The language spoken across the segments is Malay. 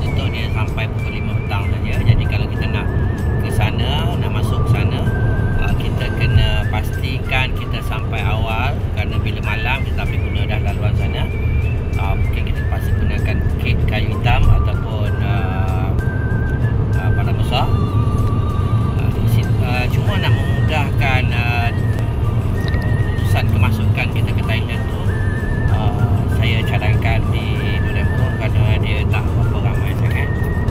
tutup dia sampai pukul 5 petang saja. Jadi kalau kita nak ke sana, nak masuk ke sana, kita kena pastikan kita sampai awal, kerana bila malam kita ambil guna dah laluan sana. Mungkin kita pasti gunakan bukit kayu hitam ataupun padang besar. Cuma nak memudahkan urusan kemasukan kita ke Thailand tu, saya cadangkan di Nurul kerana dia tak berapa ramai sangat.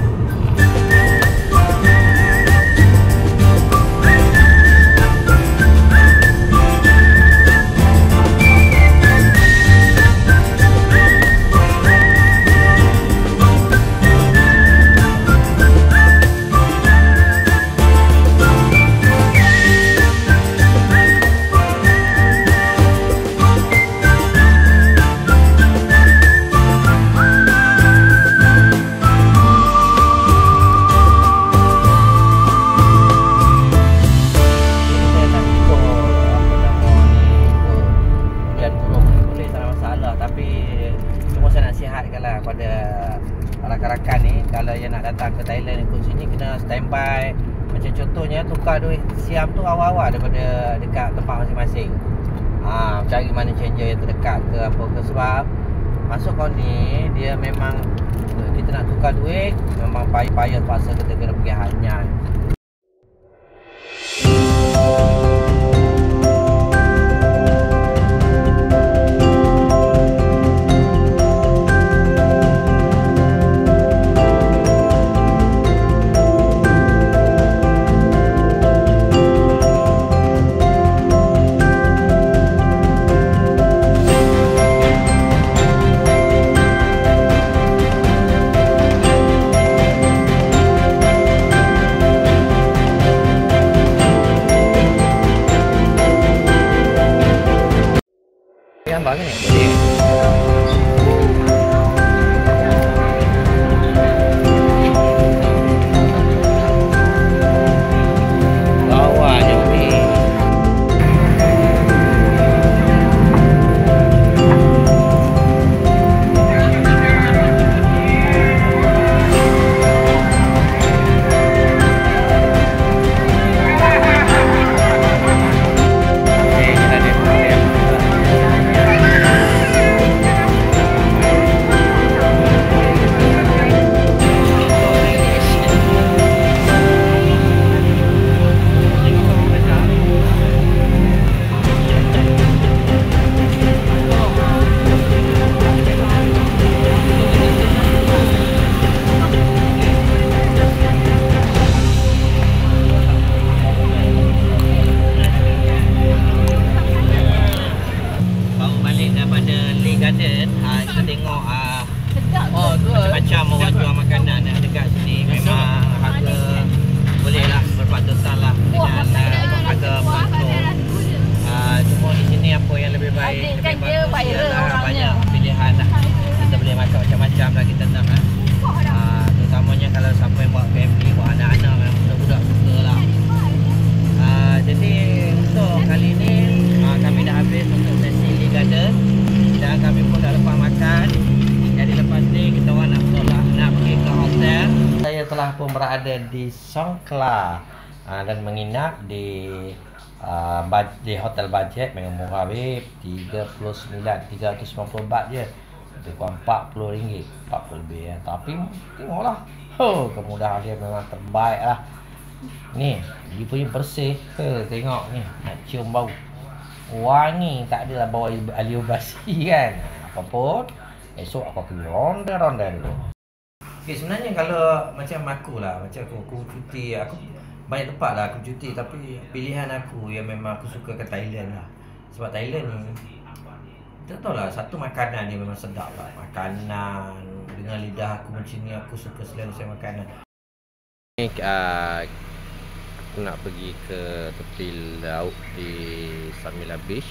Rakan-rakan ni, kalau yang nak datang ke Thailand ikut sini, kena standby. Macam contohnya tukar duit siam tu awal-awal daripada dekat tempat masing-masing. Cari mana changer yang terdekat ke apa ke, sebab masuk kau ni dia memang kita nak tukar duit memang payah-payah, terpaksa kita kena pergi Hanyang. Gambar kan ni? Bawahnya ni. Kita tengok macam orang jual makanan dekat sini, memang harga boleh lah berpatutan lah dengan harga penonton. Cuma di sini apa yang lebih baik, lebih bagus ialah banyak pilihan lah. Kita boleh makan macam-macam lah kita nak lah. Terutamanya kalau siapa yang buat family, buat anak-anak, memang budak-budak suka lah. Jadi untuk kali ni kami dah habis untuk sesi Lee Garden dan kami pun dah lepas makan. Jadi lepas ni kita orang nak pergi ke hotel. Saya telah pun berada di Songkhla dan menginap di hotel budget memang murah weh, 390 baht je. Lebih kurang RM40, 40 lebih ya. Tapi tengoklah, kemudahan dia memang terbaik lah. Ni, dia punya bersih. Tengok ni, nak cium bau wangi, tak adalah bawa alio basi kan. Apapun, esok aku pergi ronda-ronda dulu. Okay, sebenarnya kalau macam aku lah, macam aku cuti, aku banyak tempat lah aku cuti, tapi pilihan aku yang memang aku suka ke Thailand lah. Sebab Thailand ni, tak tahu lah, satu makanan dia memang sedap lah. Makanan dengan lidah aku macam ni, aku suka selera makanan. Ni aku nak pergi ke tepi laut di Samila Beach.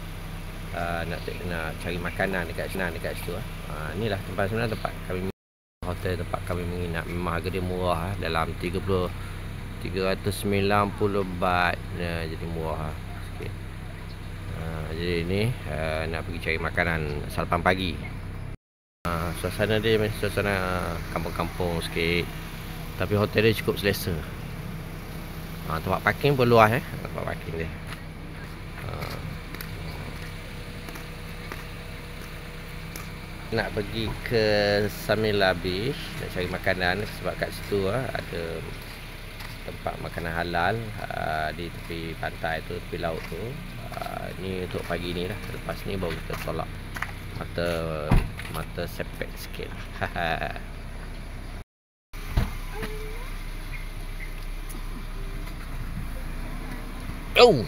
Nak cari makanan dekat situ. Inilah tempat sebenarnya, tempat kami hotel, tempat kami menginap. Memang harga dia murah, dalam 390 baht. Jadi murah sikit. Jadi ni nak pergi cari makanan sarapan pagi. Suasana dia macam suasana kampung-kampung sikit, tapi hotel dia cukup selesa. Tempat parking pun luas tempat parking dia. Nak pergi ke Samila Beach nak cari makanan sebab kat situ ada tempat makanan halal di tepi pantai tu, tepi laut tu. Ni untuk pagi ni lah. Lepas ni baru kita tolak mata sepek sikit. Oh.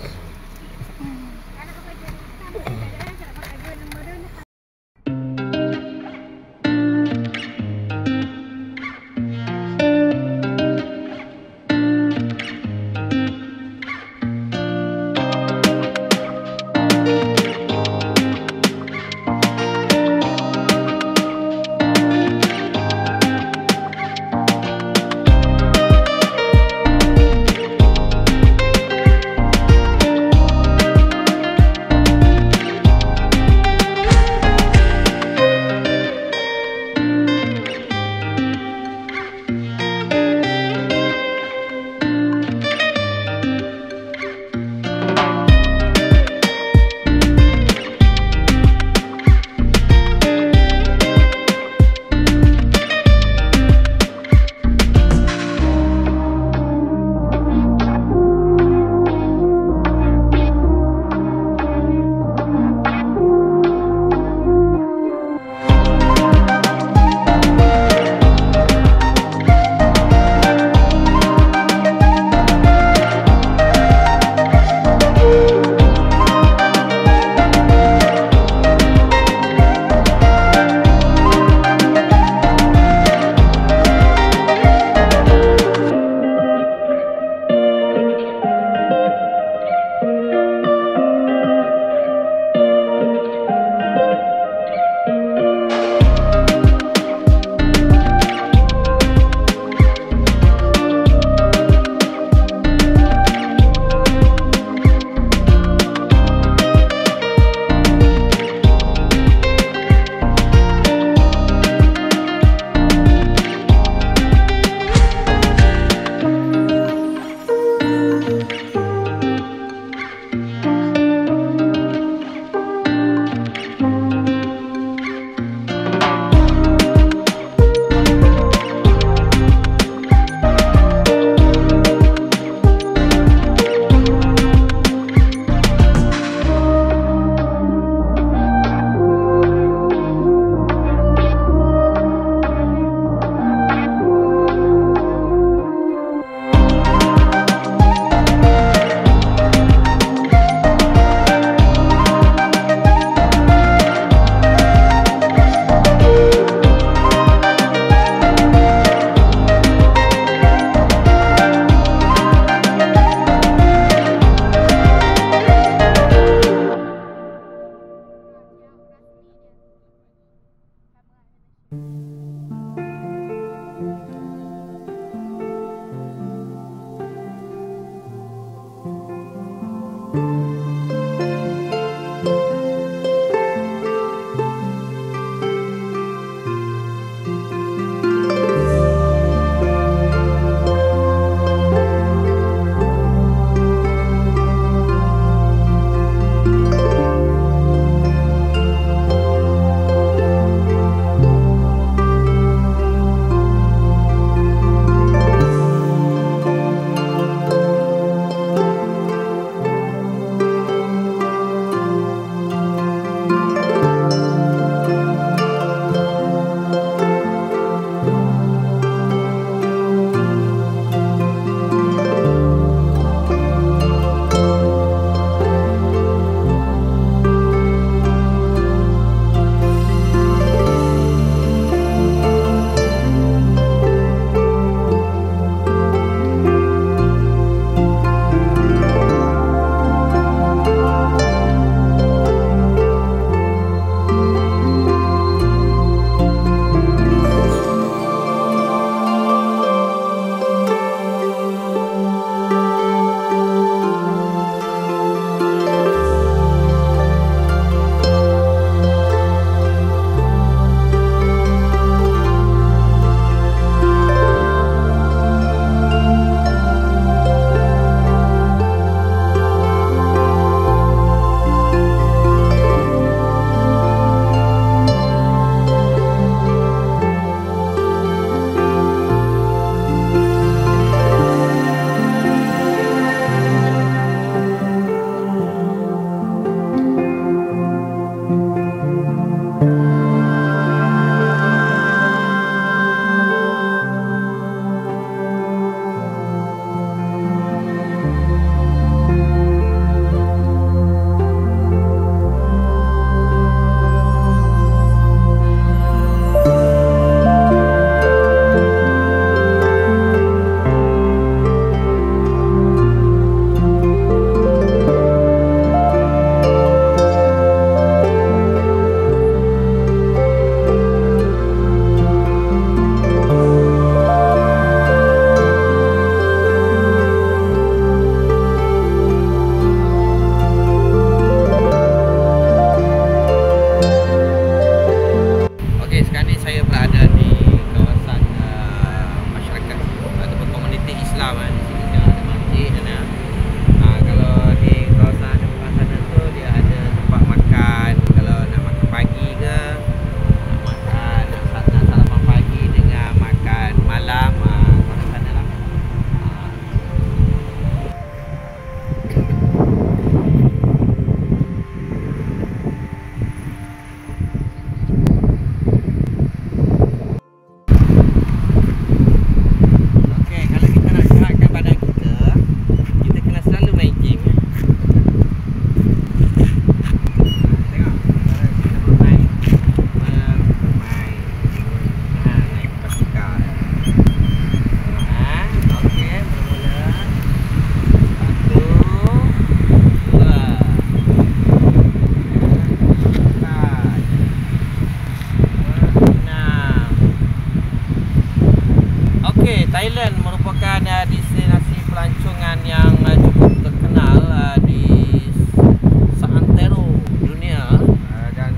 destinasi pelancongan yang cukup terkenal di seantero dunia, dan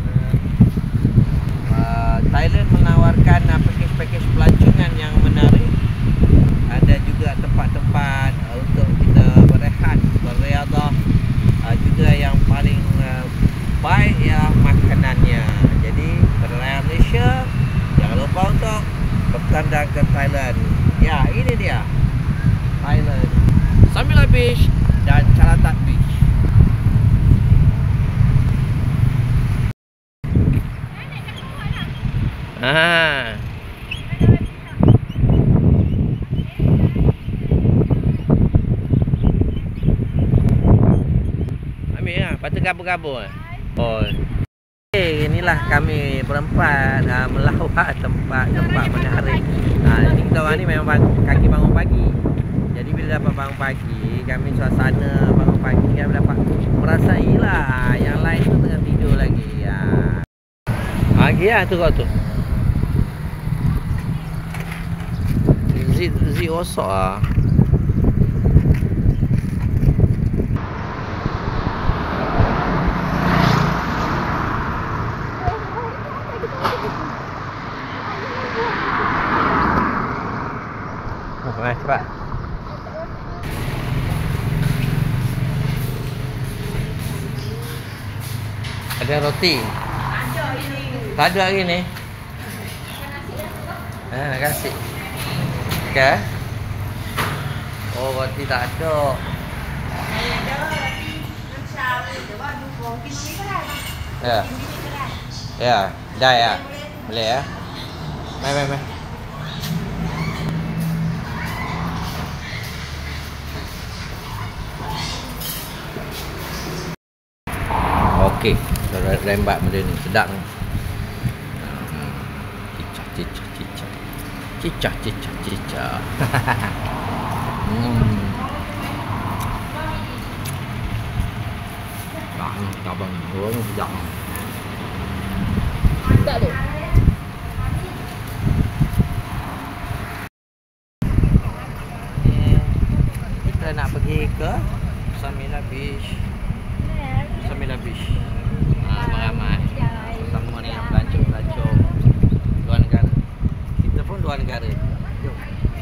Thailand menawarkan pakej-pakej pelancongan yang menarik. Ada juga tempat-tempat untuk kita berehat, berriadah, juga yang paling baik ya makanannya. Jadi berlayar Malaysia, jangan lupa untuk bertandang ke Thailand. Ya, ini dia Thailand, Samila Beach dan Chalatat Beach. Ambil lah, patut gabur-gabur. Oh. Inilah kami berempat melawat tempat-tempat menarik. Ini kita orang ni memang kaki bangun pagi. Jadi bila dapat bangun pagi, kami suasana bangun pagi kami dapat merasai lah. Yang lain tu tengah tidur lagi. Lagi lah tu kau tu. Zee osok lah. Mari cepat. Ada roti? Tak ada hari ni. Nak kasih. Okey. Oh, roti tak ada. Ya. Ya, dah ya. Boleh ya. Mai. Okey, rembat benda ni sedap ni. Cicah. Abang orang sedap. Tak ada. Kita nak pergi ke Samila Beach. Ramai-ramai bersama dengan pelancong-pelancong luar negara. Kita pun luar negara. Jom.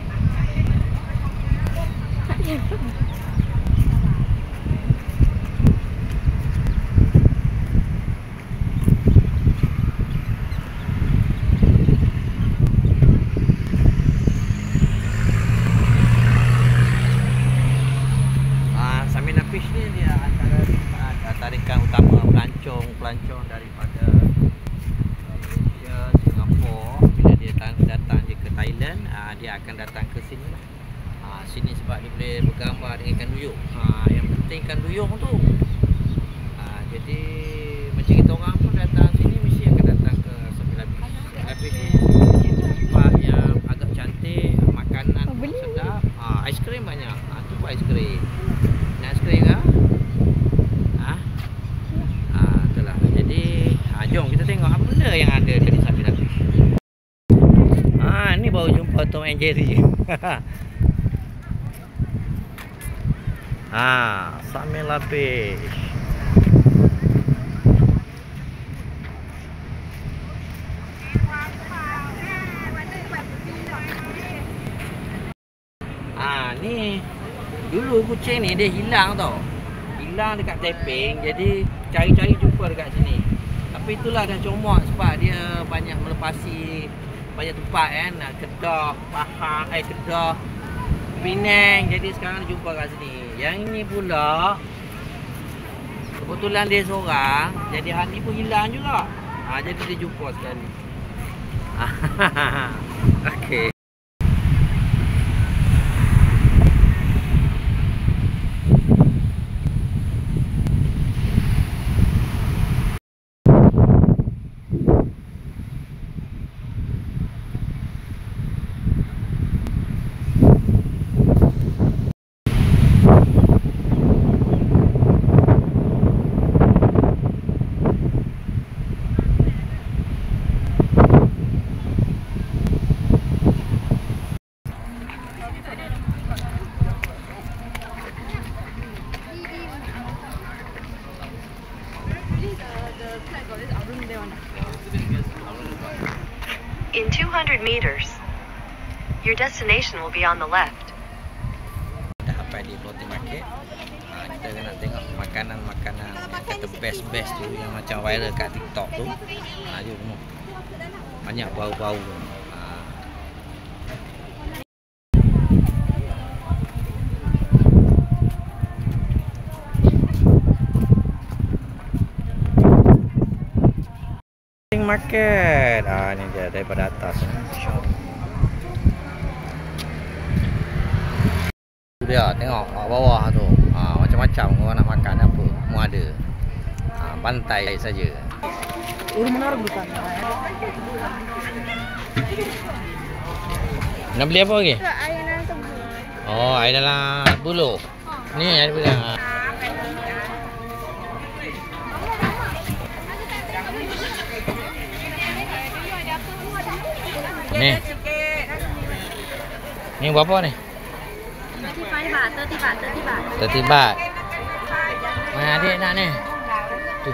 Samila Beach ni dia antara tarikan utama pelancong daripada Malaysia, Singapura. Bila dia datang ke Thailand, dia akan datang ke sini lah. Sini sebab dia boleh bergambar dengan ikan duyung. Yang penting ikan duyung tu. Jadi macam kita orang pun datang sini mesti akan datang ke Samila Beach. Samila Beach ni tempat yang agak cantik, makanan sedap, aiskrim banyak. Tu pun aiskrim. Nak aiskrim ke? Itulah. Jadi jom kita tengok apa benda yang ada di Samila Beach. Ni baru jumpa Tom and Jerry. Samila Beach. Ni dulu kucing ni dia hilang tau. Hilang dekat Taiping. Jadi cari-cari jumpa dekat sini. Tapi itulah dah comot sebab dia banyak melepasi banyak tempat kan. Kedah, Pahang, Kedah, Penang. Jadi sekarang dia jumpa kat sini. Yang ini pula kebetulan dia seorang. Jadi hari ni pun hilang juga. Jadi dia jumpa sekali. Okey. 200 meters. Your destination will be on the left. Dah sampai di floating market. Kita nak tengok makanan-makanan yang kata best-best tu, yang macam viral kat TikTok tu. Jom tengok. Banyak bau-bau. Market. Ni dia daripada atas ni. Dia tengok bawah tu. Macam-macam orang nak makan apa, semua ada. Pantai saja. Nak beli apa lagi? Air dalam tebu. Oh, air dalam buluh. Ni ada bilang. Ni berapa ni? 30 baht. Mana adik nak ni? Tu.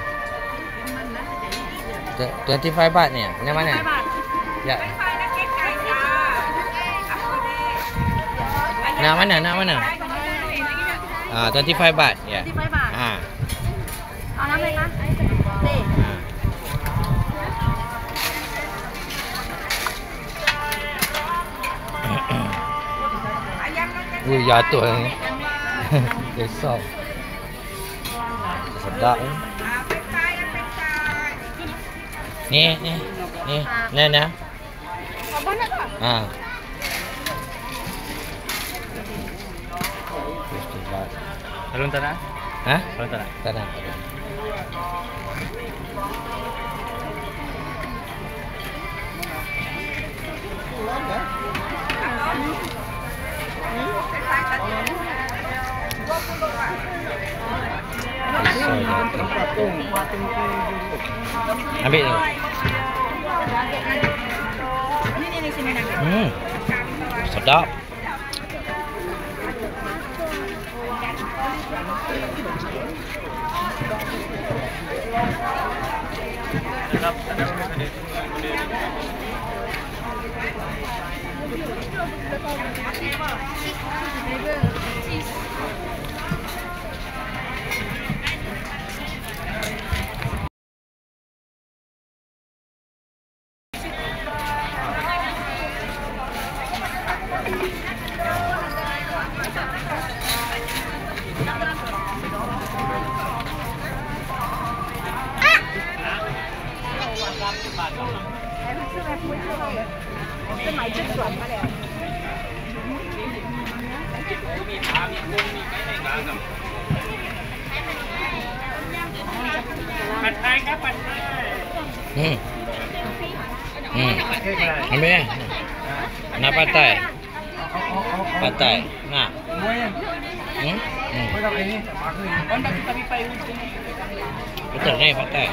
25 baht ni. Yang mana? Ya. Nak mana? 25 baht. Ya. 25 บาท เอาน้ำเลยคะนี่ Jatuh ni. Besar. Sedap ni. Ni. Nah. Kau banyak tak? Belum tak nak? Belum tak nak? Tak nak. Ambil tu. Sedap. Ambil ya. Nak patai. Nak. Betul ni patai.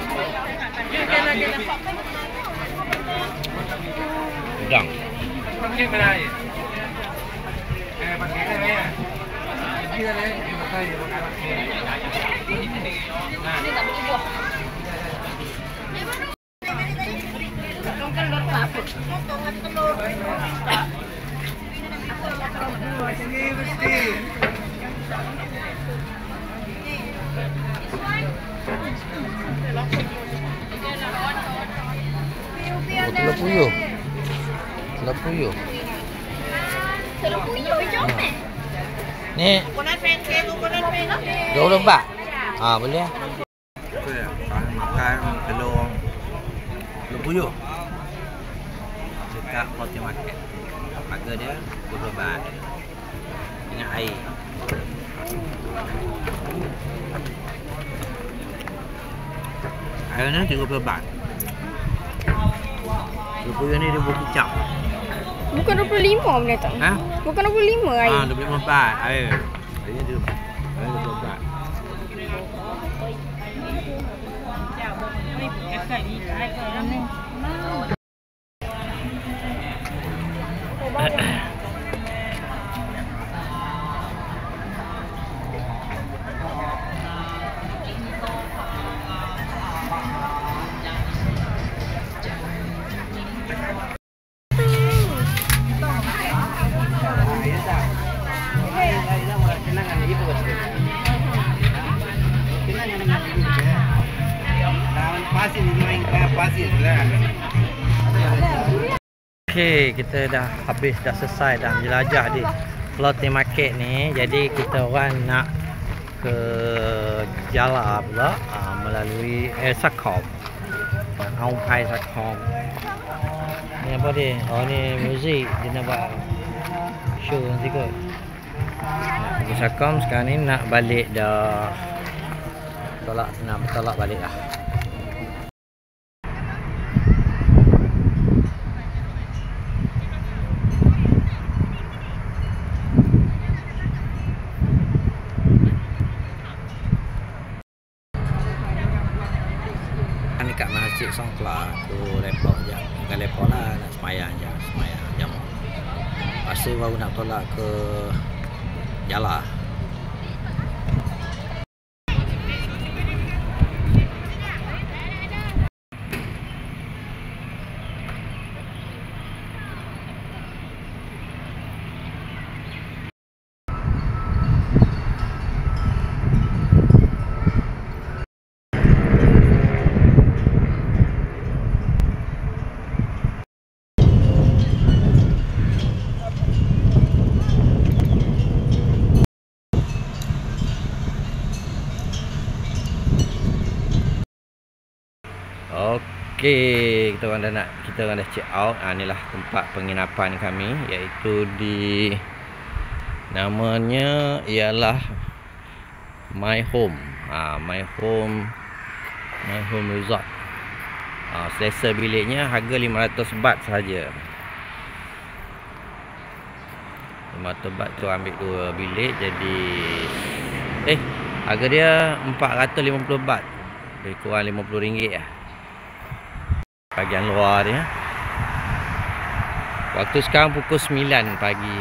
Udang. Pakai mana ni? Pakai ni ya. Ini dah ni. Pakai ni. Ini tak boleh buat. Telur puyuh. Telur puyuh jom ni. Coconut pancake, coconut pancake. 20 baht. Boleh. Makan telur puyuh dekat floating market. Harga dia 20 baht dengan air. Air ni 30 baht. Telur puyuh ni dia buat kicap. Bukan 25 benda tak? Bukan 25 air. 25 baht air. Airnya dia 20 baht. Okey, kita dah selesai dah jelajah di floating market ni. Jadi kita orang nak ke Jala pula melalui Sakom. Aupai Sakom. Ni apa dia? Oh ni muzik, dia nak buat show nanti kot. Nak pergi Sakom sekarang ni, nak balik dah. Nak bertolak balik lah. Dekat Masjid Songkla tu lepok je. Bukan lepok lah, nak semayang je. Semayang jam. Lepas tu baru nak tolak ke Jala. Okey, kita orang dah check out. Inilah tempat penginapan kami, iaitu di namanya ialah My Home. My Home Resort. Selesa biliknya harga 500 baht sahaja. 500 baht tu ambil 2 bilik, jadi harga dia 450 baht. Lebih kurang RM50 lah. Bahagian luar dia. Waktu sekarang pukul 9 pagi.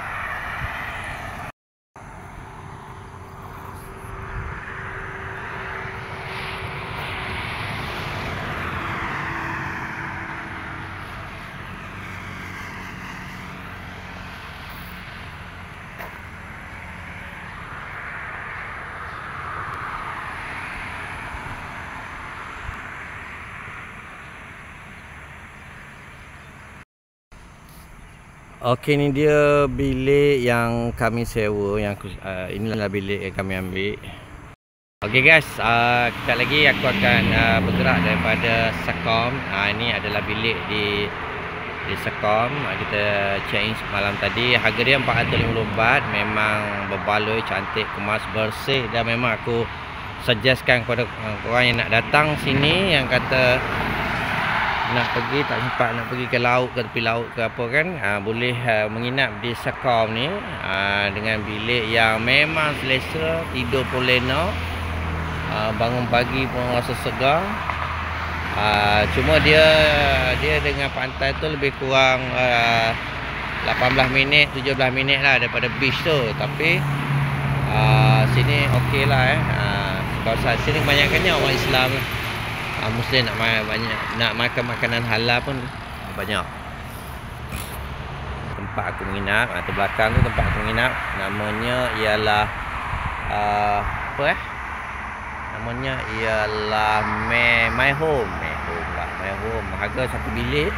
Okey, ni dia bilik yang kami sewa, inilah bilik yang kami ambil. Okey guys, kejap lagi aku akan bergerak daripada Sakom. Ini adalah bilik di Sakom. Kita check in malam tadi. Harga dia 450 baht. Memang berbaloi, cantik, kemas, bersih, dan memang aku suggestkan kepada korang yang nak datang sini, yang kata nak pergi tak sempat nak pergi ke laut, ke tepi laut ke apa kan, boleh menginap di Sakom ni dengan bilik yang memang selesa, tidur pun lena, bangun pagi pun rasa segar. Cuma dia dengan pantai tu lebih kurang 18 minit 17 minit lah daripada beach tu, tapi sini okey lah. Kawasan sini kebanyakannya orang Islam, Muslim nak makan makanan halal pun banyak. Tempat aku menginap, tu belakang tu tempat aku menginap, namanya ialah namanya ialah My Home. My Home. Harga satu bilik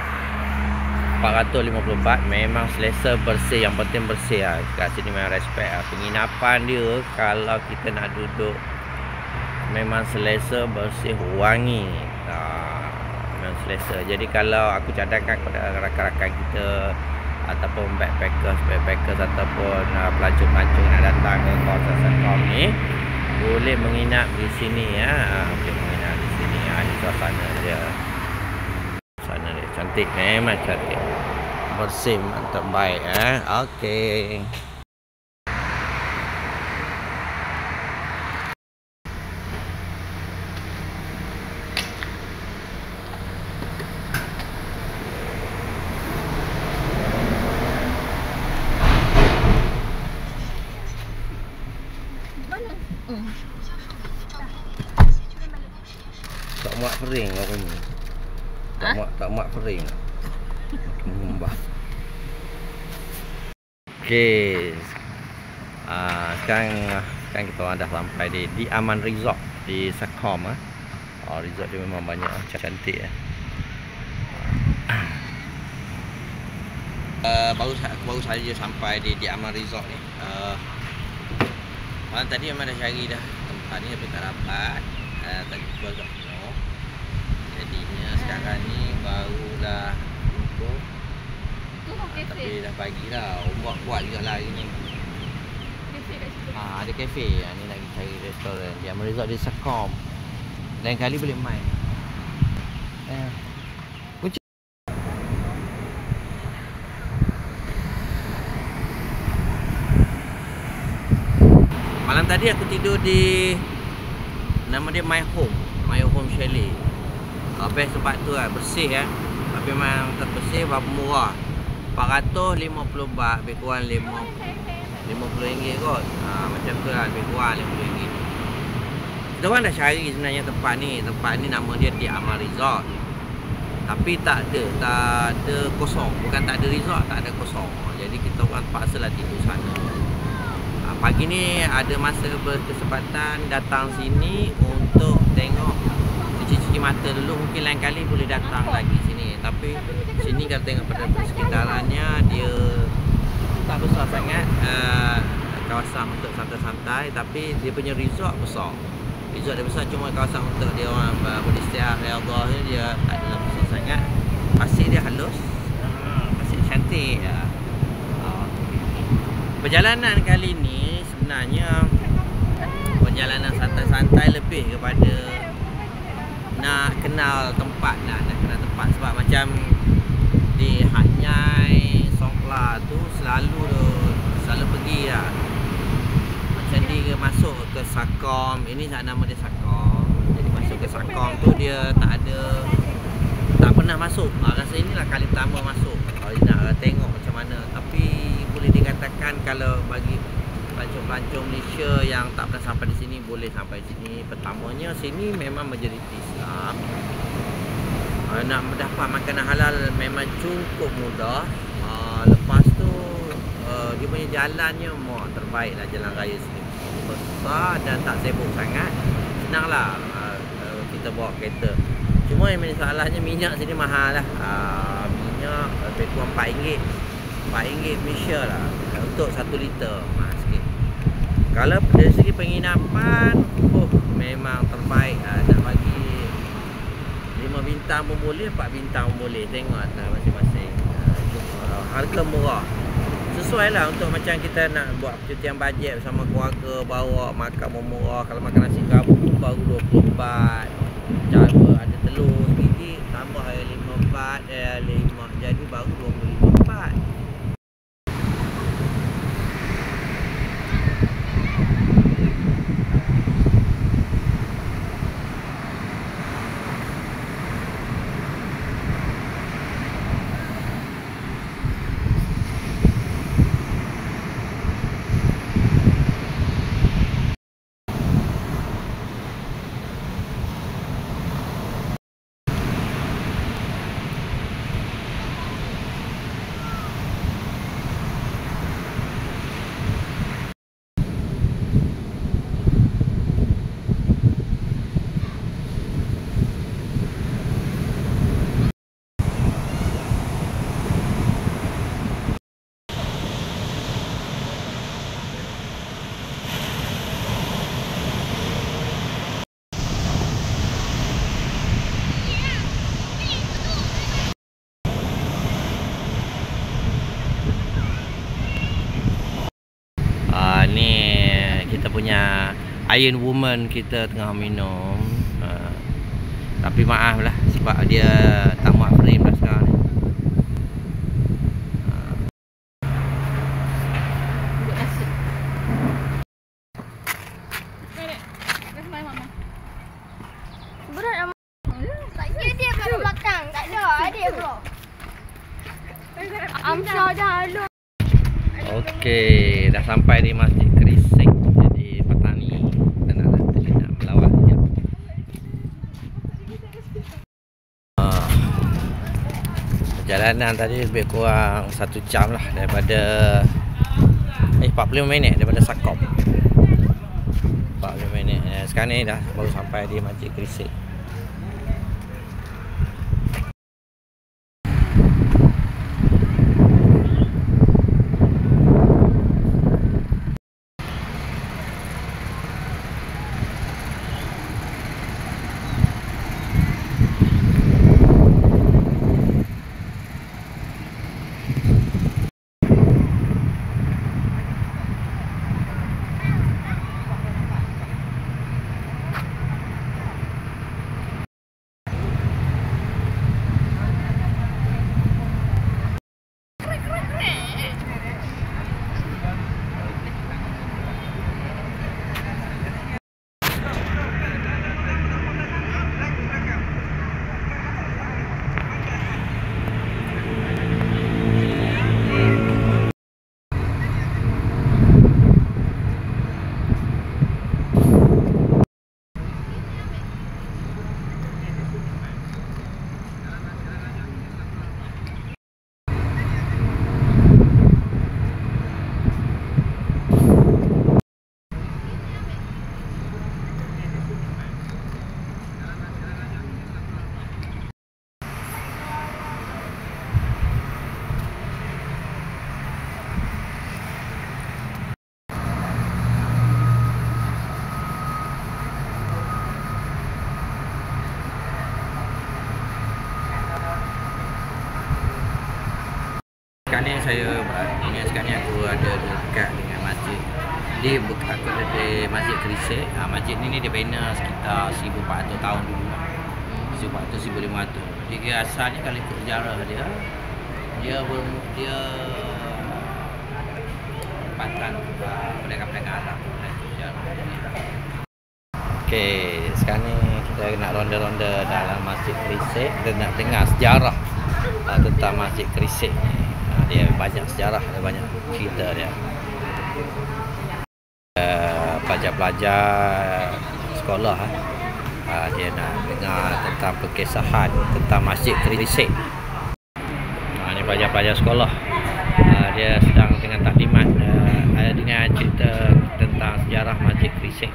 450 baht. Memang selesa, bersih, yang penting bersih lah. Kat sini memang respect lah. Penginapan dia kalau kita nak duduk memang selesa, bersih, wangi. Memang selesa. Jadi kalau aku cadangkan kepada rakan-rakan kita ataupun backpackers ataupun pelancong-pelancong nak datang ke kawasan Sakom ni, boleh menginap di sini ya. Boleh menginap di sini. Ini suasana dia. Suasana dia cantik, memang cantik. Bersih, mantap, baik okey. Tak muat kering apa ni? Tak muat kering. Mengembang. Okey. Sekarang kita orang dah sampai di Aman Resort di Sakom. Resort dia memang banyak cantik ya. Baru saja sampai di Aman Resort ni. Malam tadi memang dah cari dah tempat ni tapi tak dapat. Tadi tu agak penuh. Jadinya sekarang ni barulah jumpa. Tapi dah pagi lah. Buat juga lah hari ni. Ada kafe. Ni lagi cari restoran. Di Aman Resort di Sakom. Lain kali boleh main. Malam tadi aku tidur di nama dia My Home Chalet. Best tempat tu lah, bersih ya. Tapi memang terbersih, berapa murah. 450 baht, lebih kurang RM50 kot. Macam tu lah, lebih kurang RM50. Kita orang dah cari sebenarnya tempat ni. Tempat ni nama dia di Aman Resort. Tapi tak ada kosong. Bukan tak ada resort, tak ada kosong. Jadi kita orang paksalah tidur sana. Pagi ni ada masa berkesempatan datang sini untuk tengok, cuci mata dulu. Mungkin lain kali boleh datang lagi sini. Tapi sini kalau tengok pada sekitarannya, dia tak besar sangat, kawasan untuk santai-santai. Tapi dia punya resort besar. Resort dia besar, cuma kawasan untuk dia orang beristirahat redha ni dia tak ada besar sangat. Pasir dia halus, pasir cantik. Perjalanan kali ni sebenarnya perjalanan santai-santai, lebih kepada nak kenal tempat lah. Nak kenal tempat sebab macam di Hat Nyai, Songkhla tu selalu pergi lah. Macam dia masuk ke Sakom. Ini nama dia Sakom. Jadi masuk ke Sakom tu dia tak pernah masuk. Rasa inilah kali pertama masuk. Kalau nak tengok macam mana. Tapi boleh dikatakan kalau bagi pelancong-pelancong Malaysia yang tak pernah sampai di sini, boleh sampai sini. Pertamanya sini memang majoriti Islam. Nak mendapat makanan halal memang cukup mudah. Lepas tu dia punya jalannya terbaik lah. Jalan raya sini besar dan tak sibuk sangat. Senanglah kita bawa kereta. Cuma yang masalahnya minyak sini mahal lah. Minyak lebih kurang RM4 Malaysia lah untuk 1 liter. Mahal sikit. Kalau dari segi penginapan, memang terbaik. Nak bagi 5 bintang pun boleh, 4 bintang pun boleh. Tengok atas masing-masing. Harga murah. Sesuai lah untuk macam kita nak buat percutian bajet bersama keluarga, bawa makan murah. Kalau makan nasi gabung baru 20 baht. Ada telur sedikit, tambah 5 baht, 5, jadi baru 25 baht. Ni kita punya Iron Woman kita tengah minum. Tapi maaf lah sebab dia tak muat frame dah sekarang ni. Dia kat belakang, tak ada. Adik bro. Amsha dah lalu. Okey, dah sampai di Masjid Kerisik. Jadi petang ni kita nak melawat je. Perjalanan tadi lebih kurang 1 jam lah daripada 45 minit daripada Sakom. 45 minit. Sekarang ni dah baru sampai di Masjid Kerisik. saya berani sekarang ni aku ada dekat dengan masjid. Aku ada di Masjid Kerisik. Masjid ni dia bina sekitar 1400 tahun dulu. 1400-1500. Jadi asalnya kalau ikut sejarah dia tempatan pedagang-pedagang Arab. Okey, sekarang ni kita nak ronda-ronda dalam Masjid Kerisik. Kita nak dengar sejarah tentang Masjid Kerisik ni. Dia banyak sejarah, ada banyak cerita dia. Pelajar-pelajar sekolah dia nak dengar tentang perkisahan tentang Masjid Kerisik. Ni pelajar-pelajar sekolah. Dia sedang dengan taklimat dengan cerita tentang sejarah Masjid Kerisik.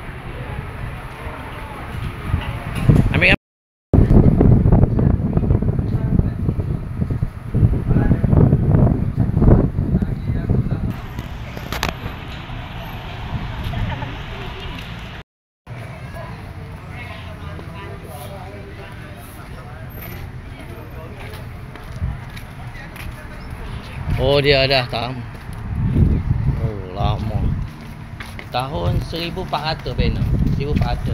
Ambil oh, dia dah tahu. Oh, lama. Tahun 1400 bina. 1400.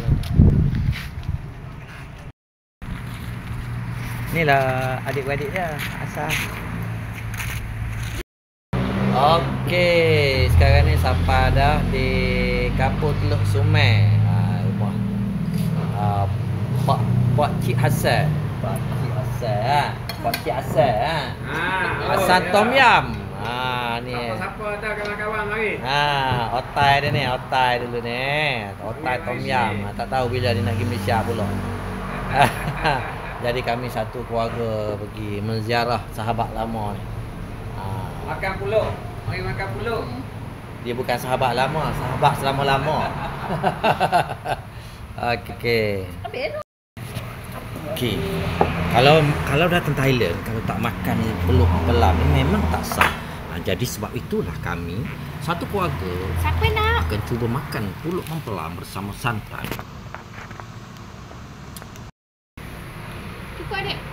Inilah adik-beradik dia asal. Okey, sekarang ni sampai dah di Kampung Teluk Sumai. Rumah Pak Cik Hassan. Pak Cik Hassan. Pak Cik Hassan. Hassan Tom Yam. Ni. Siapa ada kawan-kawan mari. Otai dia ni, otai dulu ni. Otai Tom Yam. Tak tahu bila dia nak pergi Malaysia pula. Jadi kami satu keluarga pergi menziarah sahabat lama ni. Makan pulut. Mari makan pulut. Dia bukan sahabat lama, sahabat selama-lama. Okey. Okey. Kalau datang Thailand, kalau tak makan pulut pelam ni memang tak sah. Jadi sebab itulah kami satu keluarga Siapa nak? akan cuba makan pulut mempelam bersama santai. Cukup adik.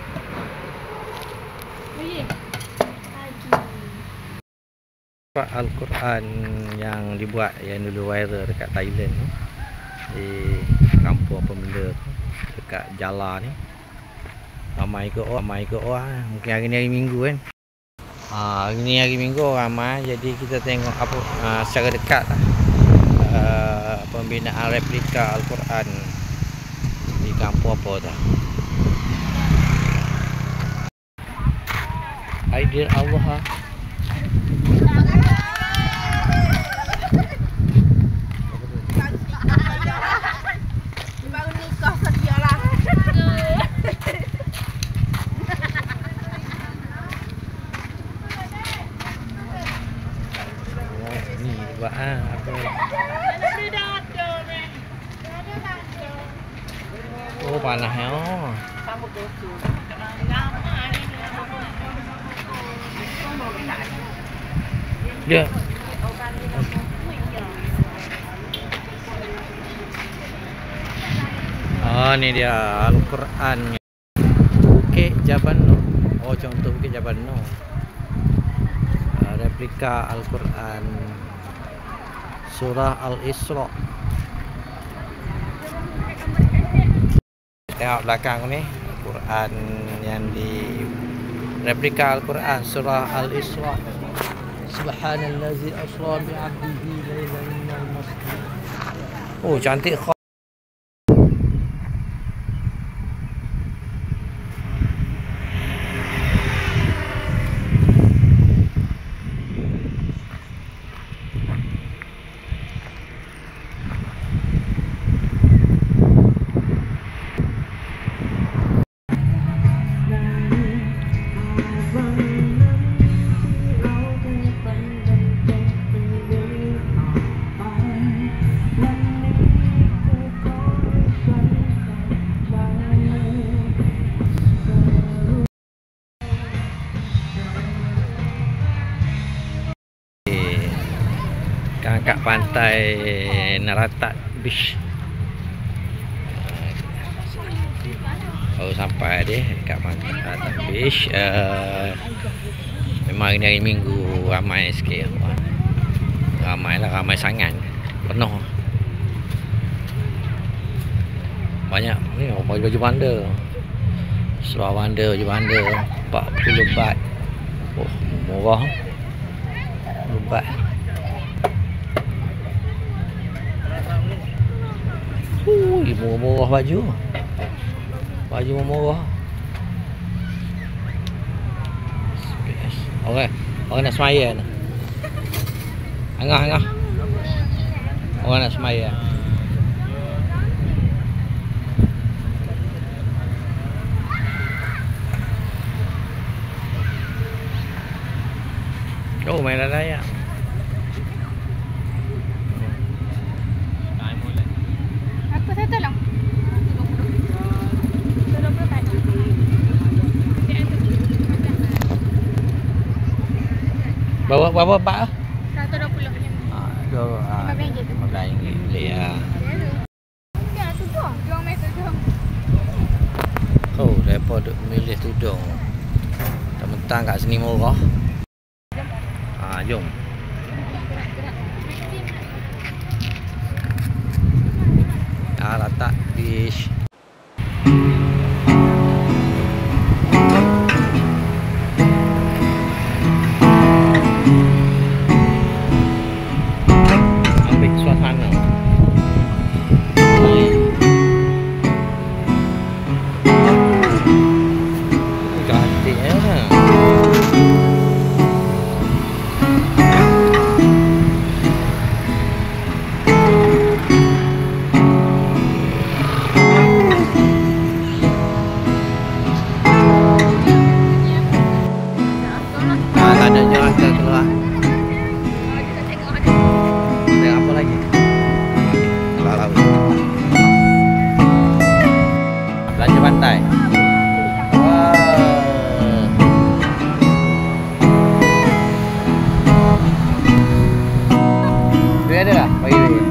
Boleh. Al-Quran yang dibuat yang dulu viral dekat Thailand tu, di kampung apa benda tu, dekat Jala ni. Ramai ke orang. Mungkin hari ni hari Minggu kan. Hari ni hari Minggu ramai. Jadi kita tengok apa secara dekat pembinaan replika Al-Quran di kampung apa tu. Aidil Allah. Baru nikah saja lah. Ni buat apa? Oh, panas ya. Dia ni dia Al-Quran Bukit Jabal Nur. Oh, contoh Bukit Jabal Nur. Replika Al-Quran Surah Al-Isra. Tengok belakang ni Al-Quran yang di replika Al-Quran Surah Al-Isra. Subhanallazi asra bi 'abdihi lailan minal masjid. Oh, cantik. Kat pantai Naratat Beach. Baru sampai dia kat pantai Naratat Beach. Memang hari Minggu ramai sikit. Ramai sangat. Penuh. Banyak ni baju bandar. Seluar bandar, baju bandar 40 baht. Oh, murah. 40 baht. Murah baju. Baju murah. Orang nak semaya ni. Angah. Orang nak semaya. Oh, main raya. Apa saya tolong? Berapa bak? 120 macam ni. RM15 tu. RM15 boleh lah. Ya, tudung. Jual main tudung. Oh, mereka duk milih tudung. Mentang kat sini murah. Jom. Letak dish. Ambil suasana. Cantik ya. Belanja pantai. Duit ada tak? Bagi duit.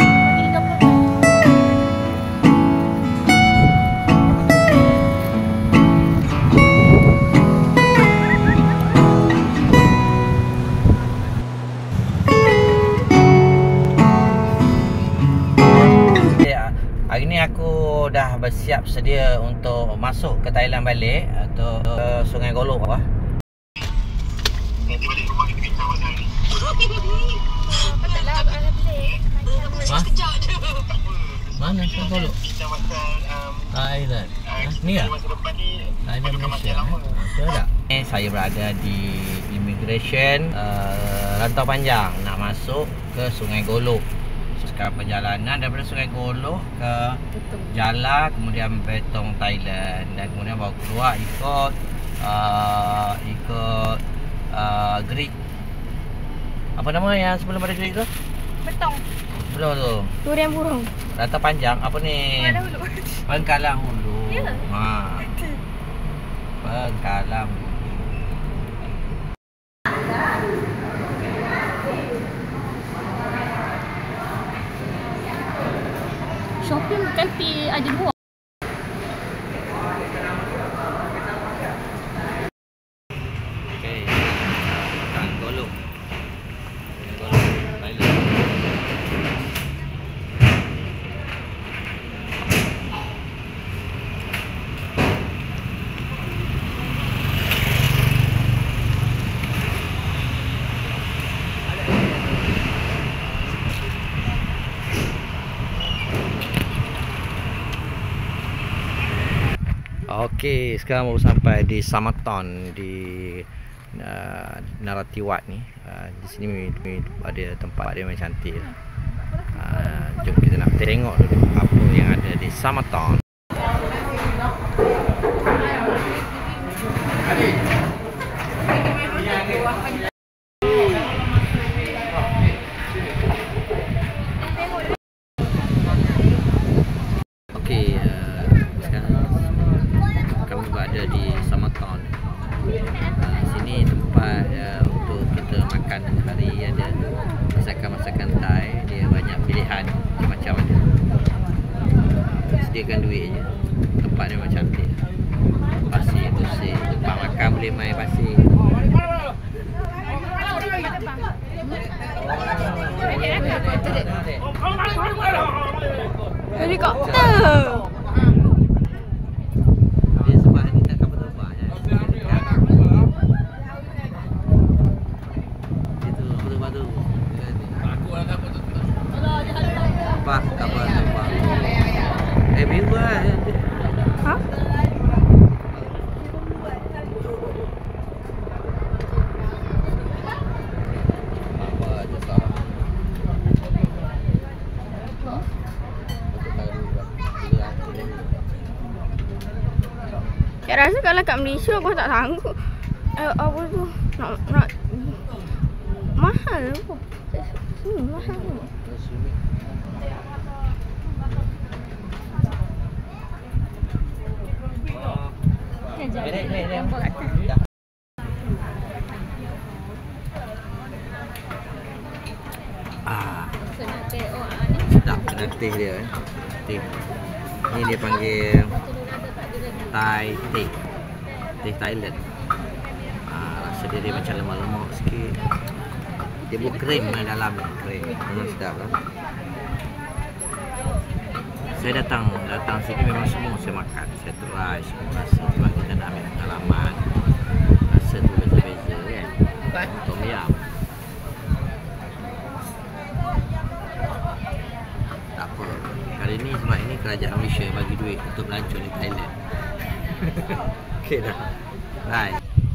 Hari ni aku dah bersiap sedia untuk masuk ke Thailand balik atau ke Sungai Golok lah. Nanti balik rumah kita bincang pasal ni. Patutlah abang pelik. Ha? Mana Sungai Golok? Bincang pasal Thailand. Ni lah? masa depan ni Thailand Malaysia. Betul tak? Saya berada di immigration Rantau Panjang nak masuk ke Sungai Golok. Sekarang perjalanan daripada Sungai Golok ke Jala, kemudian Betong Thailand, dan kemudian baru keluar ikut Grid. Apa nama yang sebelum pada Grid tu? Betong. Belum tu. Durian burung. Rantau Panjang apa ni? Bengkalang Hulu. Ya. Bengkalang Hulu. Shopping bukan ada buah. Okey. Golok. Thailand. Okey, sekarang baru sampai di Samaton di Narathiwat ni. Di sini ada tempat dia memang cantik. Jom kita nak tengok dulu apa yang ada di Samaton. Okey, sekarang kami berada di Samaton. Sini tempat untuk kita makan hari ada masakan-masakan Thai. Dia banyak pilihan macam ada. Sediakan duit je. Tempat dia memang cantik. Pasir, bersih. Tempat makan boleh main pasir. Helikopter. Dia sebab ni tak kapal terbang je. Itu betul tu. Apa kapal terbang? Biru lah. Ha? Saya rasa kalau kat Malaysia aku tak sanggup. Apa tu? Nak mahal apa? Mahal. Sedap teh dia. Teh. Ni dia panggil Thai teh. Teh Thailand. Rasa dia macam lemak-lemak sikit. Dia buat krim dalam krim. Sedap lah. Saya datang sini memang semua saya makan. Saya try semua rasa sebab kita nak ambil pengalaman. Rasa tu beza-beza kan. Tom yum. Tak apa. Kali ni sebab ini kerajaan Malaysia bagi duit untuk melancong di Thailand. Okey dah. Bye.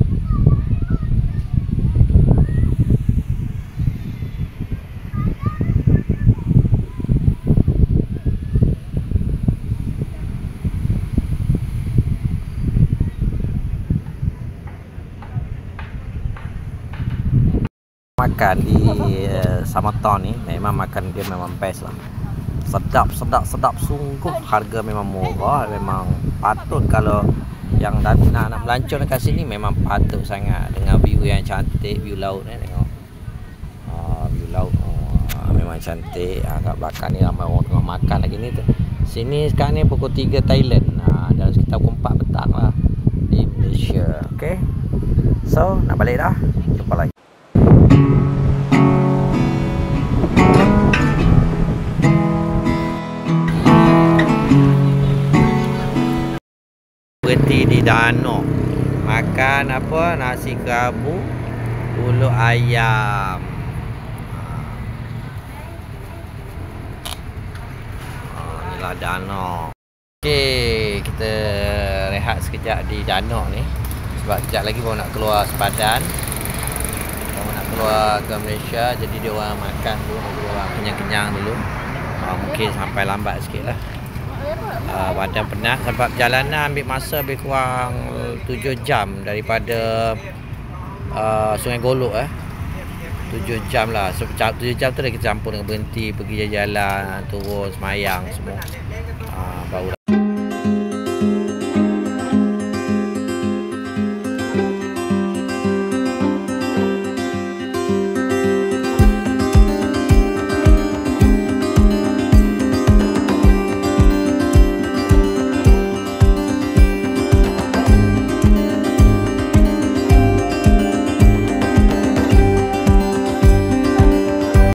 Makan di Samaton ni memang makan dia memang best lah. Sedap sungguh. Harga memang murah. Memang patut kalau yang nak melancong dekat sini memang patut sangat dengan view yang cantik, view laut ni tengok. View laut memang cantik. Kat belakang ni ramai orang tengah makan lagi ni tu. Sini sekarang ni pukul 3 Thailand. Dalam sekitar pukul 4 petang lah di Malaysia. Okay, so nak balik dah. Jumpa lagi. Berhenti di Danok. Makan apa? Nasi kerabu, pulut ayam. Inilah Danok. Okey, kita rehat sekejap di Danok ni. Sebab sekejap lagi baru nak keluar sepadan. Baru nak keluar ke Malaysia. Jadi dia orang makan dulu, orang kenyang-kenyang dulu. Mungkin sampai lambat sikit lah. Badan penat sebab perjalanan ambil masa lebih kurang 7 jam daripada Sungai Golok 7 jam lah. So 7 jam tu dah kita campur dengan berhenti pergi jalan, turun semayang semua. Baru